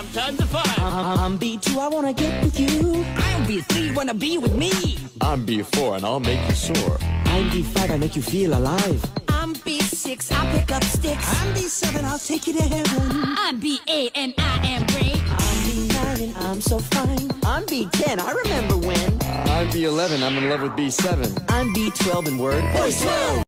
tons of fun. I'm B2, I wanna get with you. I'm B3, wanna be with me. I'm B4 and I'll make you soar. I'm B5, I make you feel alive. I'm B6, I'll pick up sticks. I'm B7, I'll take you to heaven. I'm B8 and I am great. I'm B9 and I'm so fine. I'm B10, I remember when. I'm B11, I'm in love with B7. I'm B12 in word. Voice 12.